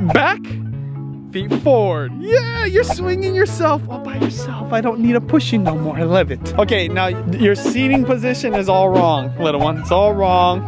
back, feet forward. Yeah, you're swinging yourself all by yourself. I don't need to push you no more. I love it. Okay, now your seating position is all wrong, little one. It's all wrong.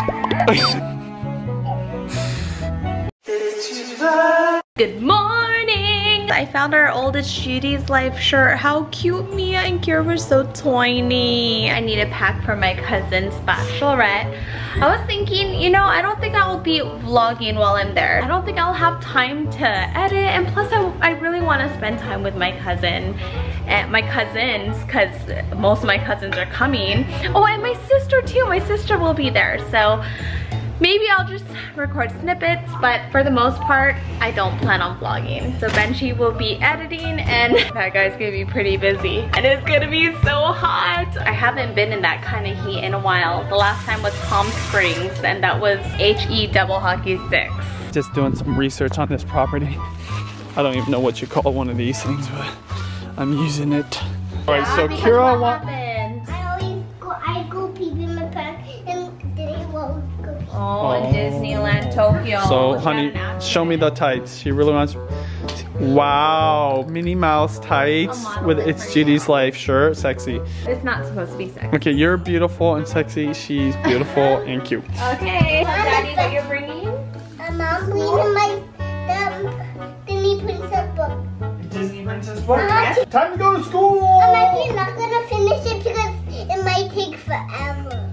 Good morning! I found our old ItsJudysLife shirt. How cute Miya and Keira were, so tiny. I need a pack for my cousin's bachelorette. I was thinking, you know, I don't think I'll be vlogging while I'm there. I don't think I'll have time to edit, and plus I really want to spend time with my cousin and my cousins, because most of my cousins are coming. Oh, and my sister too. My sister will be there, so maybe I'll just record snippets, but for the most part, I don't plan on vlogging. So Benji will be editing, and that guy's gonna be pretty busy. And it's gonna be so hot. I haven't been in that kind of heat in a while. The last time was Palm Springs, and that was HE double hockey sticks. Just doing some research on this property. I don't even know what you call one of these things, but I'm using it. All right, so Keira wants. I go pee in my pants, and today will go pee. Oh, in Disneyland, Tokyo. So, honey, show me the tights. She really wants. Wow, Minnie Mouse tights with ItsJudysLife shirt. Sexy. It's not supposed to be sexy. Okay, you're beautiful and sexy. She's beautiful and cute. Okay, Daddy, what you're bringing? I'm bringing my Disney Princess book. Disney Princess book? Time to go to school! I'm actually not gonna finish it because it might take forever.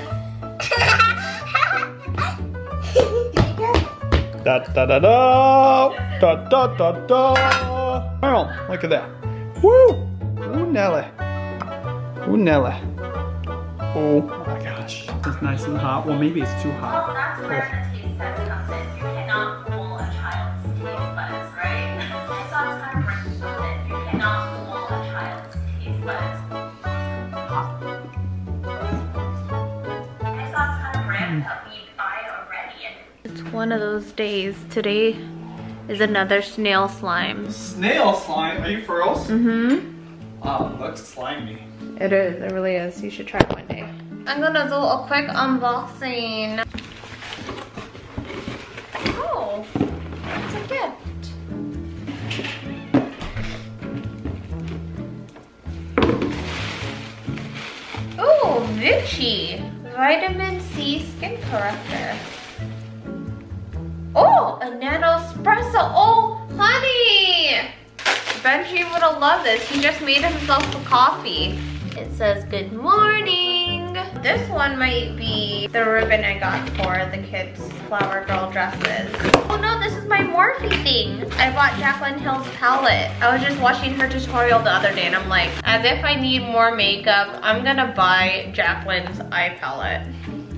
Da da da da da da da da. Oh, look at that. Woo! Ooh, Nelly. Ooh, Nelly. Oh my gosh. It's nice and hot. Well, maybe it's too hot. Well, that's where the taste test comes in. You cannot fool a child's taste buds, right? I saw this kind of break something. You cannot fool a child's taste buds. I saw this kind of brand that we buy already. It's one of those days. Today is another snail slime. Snail slime? Are you for real? Mm-hmm. Oh, looks slimy. It is. It really is. You should try it one day. I'm gonna do a quick unboxing. Oh, it's a gift. Oh, Vichy Vitamin C Skin Corrector. Oh, a nano espresso. Oh, honey! Benji would have loved this. He just made himself a coffee. It says, good morning. This one might be the ribbon I got for the kids' flower girl dresses. Oh no, this is my Morphe thing. I bought Jaclyn Hill's palette. I was just watching her tutorial the other day, and I'm like, as if I need more makeup, I'm gonna buy Jaclyn's eye palette.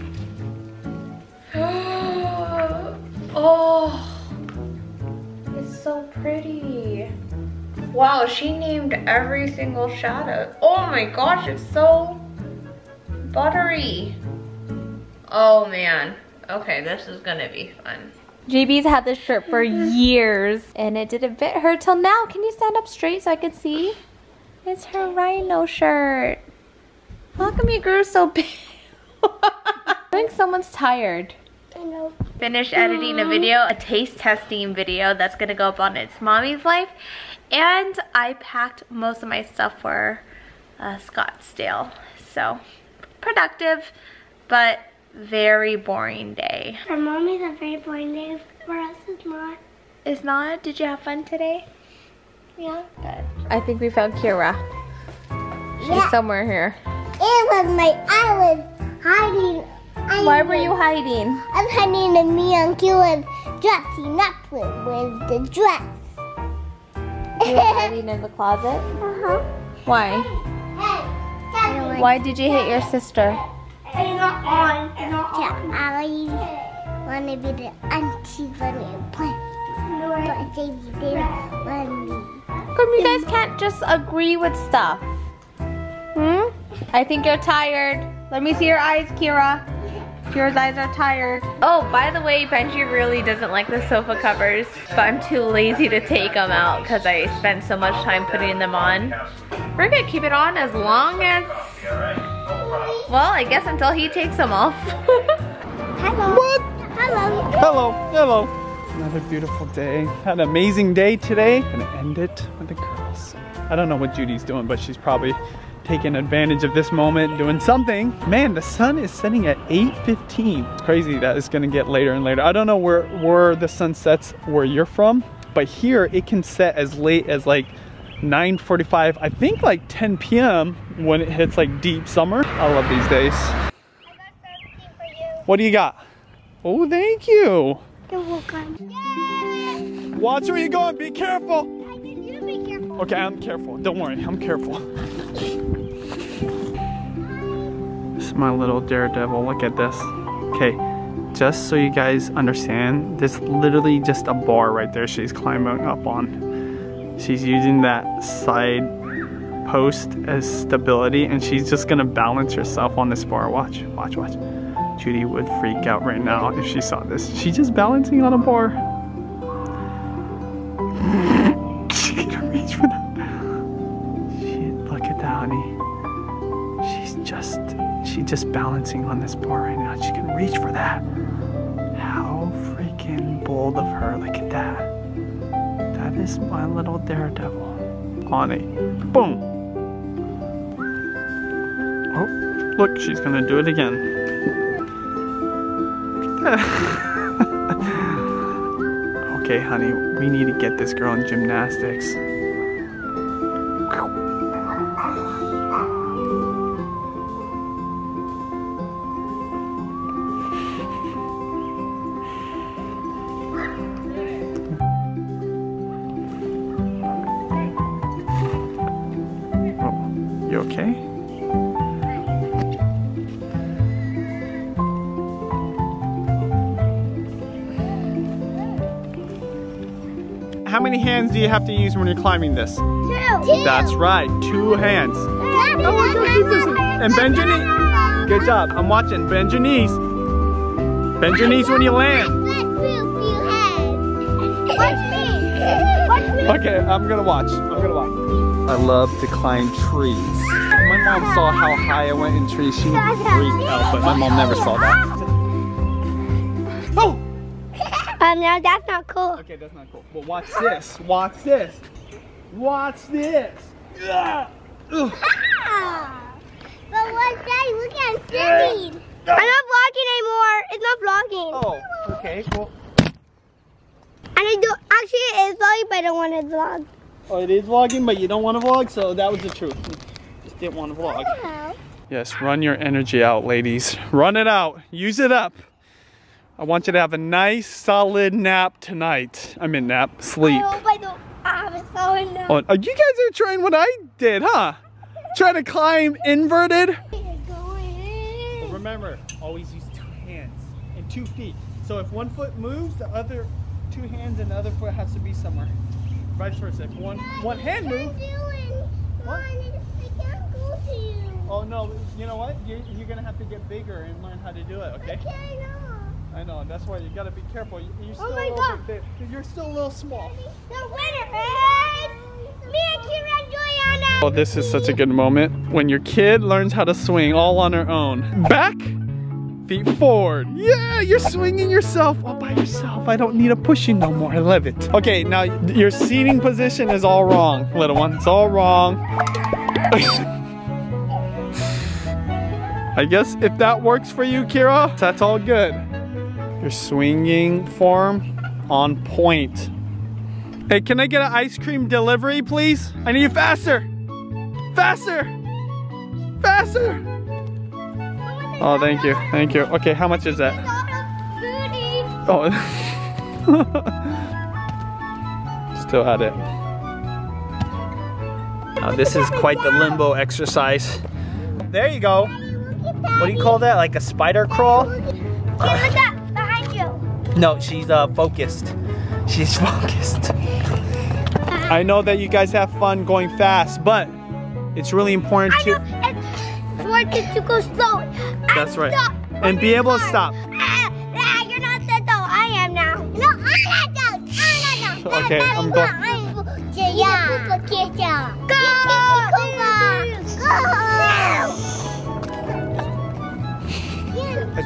Oh, it's so pretty. Wow, she named every single shadow. Oh my gosh, it's so buttery. Oh man. Okay, this is gonna be fun. JB's had this shirt for years and it didn't fit her till now. Can you stand up straight so I can see? It's her rhino shirt. How come you grew so big? I think someone's tired. I know. Finished editing a video, a taste testing video that's gonna go up on It's Mommy's Life. And I packed most of my stuff for Scottsdale. So, productive, but very boring day. For Mommy's a very boring day. For us, it's not. It's not? Did you have fun today? Yeah? Good. I think we found Keira. She's somewhere here. It was I was hiding. Why were you hiding? I was hiding in Miya and Keira's dressing up with the dress. You were hiding in the closet? Uh-huh. Why? Hey, Why did you hit your sister? it's not on. It's not on. I want to be the auntie when we play. But they didn't let me. Come, you guys can't just agree with stuff. I think you're tired. Let me see your eyes, Keira. Keira's eyes are tired. Oh, by the way, Benji really doesn't like the sofa covers, but I'm too lazy to take them out because I spend so much time putting them on. We're gonna keep it on as long as, well, I guess until he takes them off. Hello. What? Hello. Hello. Hello. Another beautiful day. Had an amazing day today. Gonna end it with the girls. I don't know what Judy's doing, but she's probably taking advantage of this moment, doing something. Man, the sun is setting at 8:15. It's crazy that it's gonna get later and later. I don't know where the sun sets where you're from, but here it can set as late as like 9:45. I think like 10 p.m. when it hits like deep summer. I love these days. I got something for you. What do you got? Oh, thank you. You're welcome. Yay! Watch where you're going. Be careful. I need you to be careful. Okay, I'm careful. Don't worry, I'm careful. This is my little daredevil. Look at this. Okay, just so you guys understand, there's literally just a bar right there she's climbing up on. She's using that side post as stability, and she's just gonna balance herself on this bar. Watch, watch, watch. Judy would freak out right now if she saw this. She's just balancing on a bar. She's gonna reach for that. Look at that, honey. She's just balancing on this bar right now. She can reach for that. How freaking bold of her. Look at that. That is my little daredevil. On it. Boom. Oh, look, she's gonna do it again. Look at that. Okay, honey, we need to get this girl in gymnastics. You okay? How many hands do you have to use when you're climbing this? Two. That's right, 2 hands. And bend your knees. Good job. I'm watching. Bend your knees. Bend your knees when you land. Okay, I'm gonna watch. I love to climb trees. My mom saw how high I went in trees. She would freak out, but my mom never saw that. Oh! No, that's not cool. Okay, that's not cool. But watch this. Watch this. Watch this. Ah. But what's that? Look at it spinning. I'm not vlogging anymore. It's not vlogging. Oh, okay, cool. And I do, actually it is vlogging, but I don't want to vlog. Oh, it is vlogging, but you don't want to vlog, so that was the truth. Just didn't want to vlog. Hello. Yes, run your energy out, ladies. Run it out. Use it up. I want you to have a nice, solid nap tonight. I mean nap, sleep. I hope I don't have a solid nap. Oh, you guys are trying what I did, huh? Trying to climb inverted. But remember, always use 2 hands and 2 feet. So if 1 foot moves, the other 2 hands and the other foot has to be somewhere. Vice versa. If one hand moves. What? I can't go to you. Oh no, you know what? You're gonna have to get bigger and learn how to do it, okay? I know, that's why you gotta be careful. You're still a little bit big. You're still a little small. The winner is Miya Keira and Julianna. Oh, this is such a good moment when your kid learns how to swing all on her own. Back, feet forward. Yeah, you're swinging yourself all by yourself. I don't need to push you no more. I love it. Okay, now your seating position is all wrong, little one. It's all wrong. I guess if that works for you, Keira, that's all good. Your swinging form on point. Hey, can I get an ice cream delivery, please? I need you faster. Faster. Faster. Oh, thank you. Thank you. Okay, how much is that? Oh. Still at it. Now, this is quite the limbo exercise. There you go. What do you call that? Like a spider crawl? Behind you. No, she's focused. She's focused. I know that you guys have fun going fast, but it's really important to... For kids to go slow. That's right. And be able to stop. You're not that though. I am now. No, I'm not though. I'm not though. Okay, I'm going.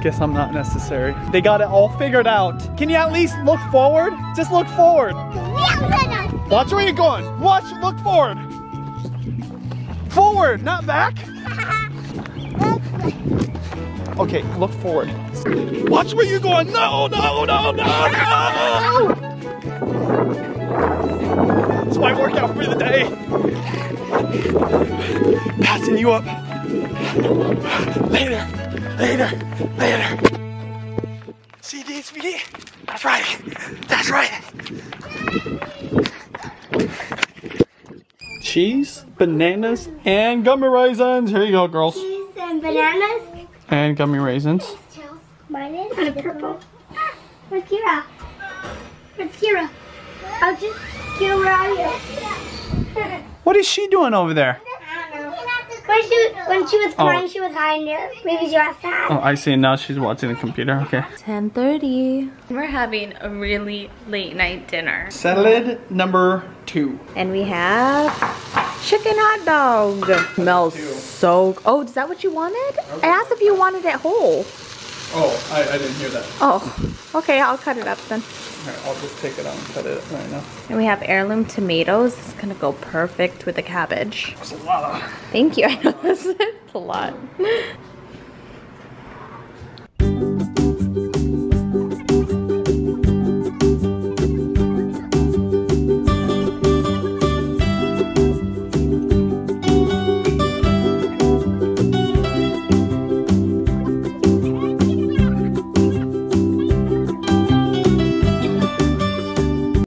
Guess I'm not necessary. They got it all figured out. Can you at least look forward? Just look forward. Watch where you're going. Watch, look forward. Forward, not back. Okay, look forward. Watch where you're going. No, no, no, no, no. It's my workout for the day. Passing you up. Later, later, later. CD, sweetie. That's right. That's right. Cheese, bananas, and gummy raisins. Here you go, girls. Cheese and bananas. And gummy raisins. Mine is and a purple. Where's Keira? Where's Keira? I'll just Keira, where are you? What is she doing over there? When she was crying, she was hiding there. Maybe she was sad. Oh, I see. Now she's watching the computer. Okay. 10:30. We're having a really late night dinner. Salad number 2. And we have chicken hot dog. Smells so. Oh, is that what you wanted? I asked if you wanted it whole. Oh, I didn't hear that. Oh, okay. I'll cut it up then. Alright, I'll just take it out and cut it right now. And we have heirloom tomatoes. It's gonna go perfect with the cabbage. There's a lot of... Thank you. I know this is a lot.